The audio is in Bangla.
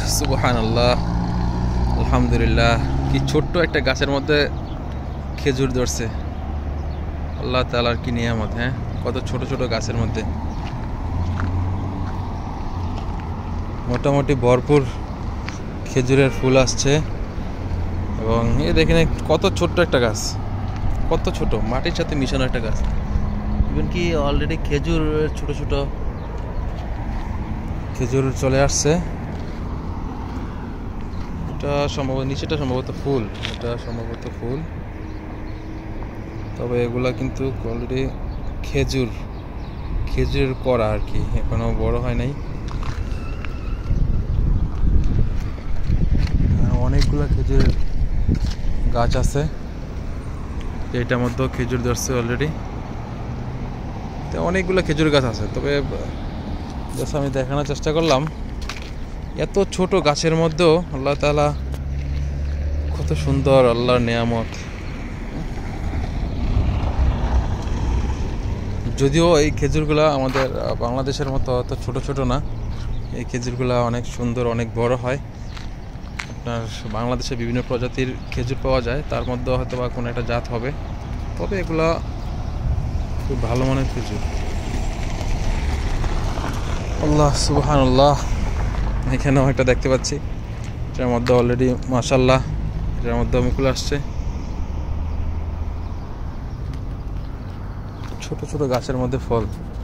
সুবহানাল্লাহ, আলহামদুলিল্লাহ। কি ছোট্ট একটা গাছের মধ্যে খেজুর ধরছে। আল্লাহ তাআলার কি নিয়ামত। হ্যাঁ, কত ছোট ছোট গাছের মধ্যে মোটামুটি ভরপুর খেজুরের ফুল আসছে। এবং এই দেখেন কত ছোট্ট একটা গাছ, কত ছোট, মাটির সাথে মিশানো একটা গাছ। ইভেন কি অলরেডি খেজুর ছোট ছোট খেজুর চলে আসছে। এটা সম্ভবত নিচেটা সম্ভবত ফুল, এটা সম্ভবত ফুল। তবে এগুলা কিন্তু অলরেডি খেজুর করা আর কি, এখনো বড় হয় নাই। অনেকগুলো খেজুরের গাছ আছে, এটার মধ্যে খেজুর ধরছে অলরেডি। তো অনেকগুলো খেজুর গাছ আছে। তবে জাস্ট আমি দেখানোর চেষ্টা করলাম, এত ছোট গাছের মধ্যেও আল্লাহ তাআলা কত সুন্দর, আল্লাহর নিয়ামত। যদিও এই খেজুরগুলা আমাদের বাংলাদেশের মতো অত ছোট ছোট না, এই খেজুরগুলা অনেক সুন্দর, অনেক বড় হয়। আপনার বাংলাদেশে বিভিন্ন প্রজাতির খেজুর পাওয়া যায়, তার মধ্যে হয়তো বা কোনো একটা জাত হবে। তবে এগুলা খুব ভালো মানের খেজুর। আল্লাহ সুবহানাল্লাহ। এখানেও একটা দেখতে পাচ্ছি, এটার মধ্যে অলরেডি মাশাআল্লাহ এটার মধ্যে মুকুল আসছে। ছোট ছোট গাছের মধ্যে ফল।